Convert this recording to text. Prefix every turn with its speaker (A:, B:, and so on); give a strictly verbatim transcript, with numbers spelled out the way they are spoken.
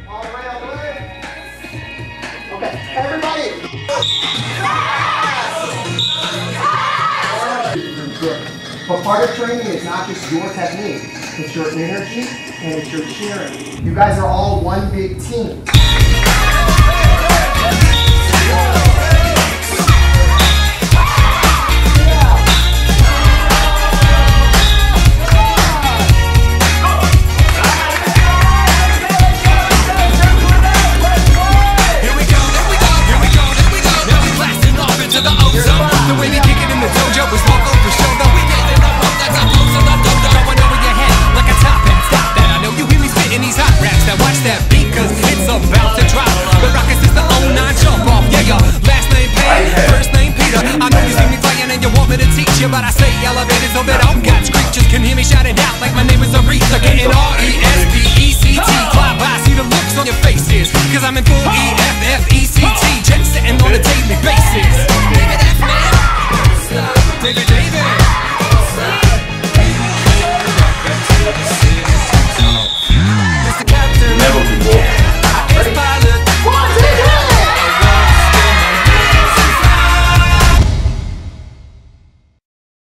A: All the way, all the way. Okay, everybody. Good. But part of training is not just your technique, it's your energy and it's your cheering. You guys are all one big team.